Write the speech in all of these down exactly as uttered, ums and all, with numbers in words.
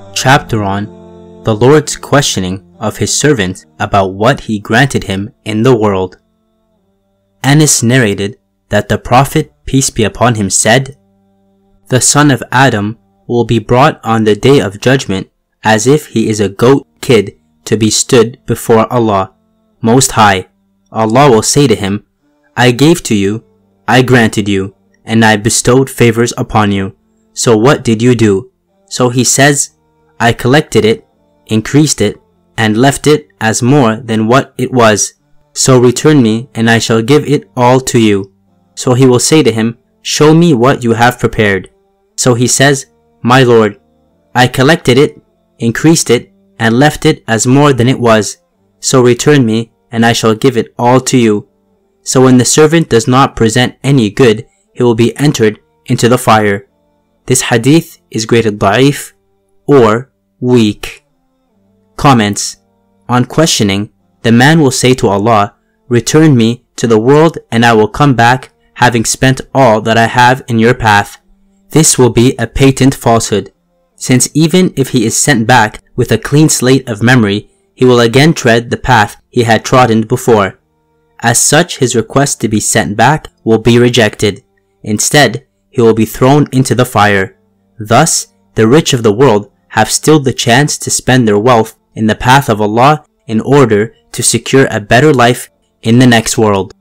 Chapter on the Lord's questioning of his servant about what he granted him in the world. Anas narrated that the Prophet, peace be upon him, said, "The son of Adam will be brought on the day of judgment as if he is a goat kid to be stood before Allah Most High. Allah will say to him, I gave to you, I granted you, and I bestowed favors upon you. So what did you do? So he says, I collected it, increased it, and left it as more than what it was. So return me, and I shall give it all to you. So he will say to him, Show me what you have prepared. So he says, My Lord, I collected it, increased it, and left it as more than it was. So return me, and I shall give it all to you. So when the servant does not present any good, he will be entered into the fire." This hadith is graded da'if or weak. Comments. On questioning, the man will say to Allah, "Return me to the world and I will come back having spent all that I have in your path." This will be a patent falsehood, since even if he is sent back with a clean slate of memory, he will again tread the path he had trodden before. As such, his request to be sent back will be rejected. Instead, he will be thrown into the fire. Thus, the rich of the world have still the chance to spend their wealth in the path of Allah in order to secure a better life in the next world.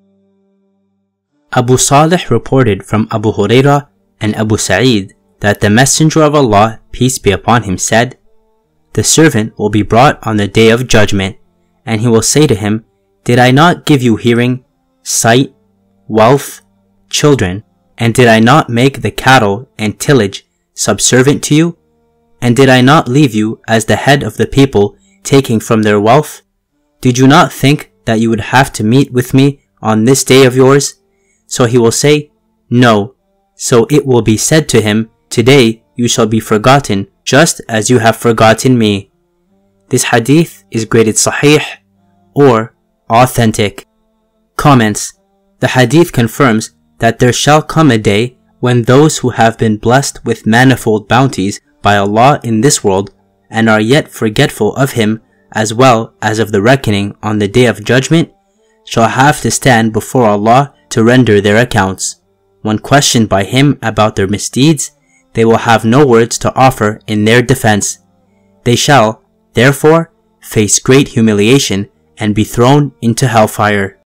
Abu Salih reported from Abu Hurairah and Abu Sa'id that the Messenger of Allah, peace be upon him, said, "The servant will be brought on the day of judgment, and he will say to him, Did I not give you hearing, sight, wealth, children, and did I not make the cattle and tillage subservient to you? And did I not leave you as the head of the people, taking from their wealth? Did you not think that you would have to meet with me on this day of yours?" So he will say, "No." So it will be said to him, "Today you shall be forgotten just as you have forgotten me." This hadith is graded sahih or authentic. Comments. The hadith confirms that there shall come a day when those who have been blessed with manifold bounties by Allah in this world and are yet forgetful of Him as well as of the reckoning on the day of judgment shall have to stand before Allah to render their accounts. When questioned by Him about their misdeeds, they will have no words to offer in their defense. They shall, therefore, face great humiliation and be thrown into hellfire.